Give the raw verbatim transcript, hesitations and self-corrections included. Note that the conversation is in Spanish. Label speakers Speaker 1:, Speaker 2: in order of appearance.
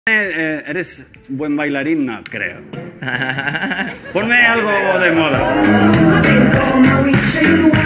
Speaker 1: Eh, ¿Eres buen bailarín? No, creo. Ponme algo de moda.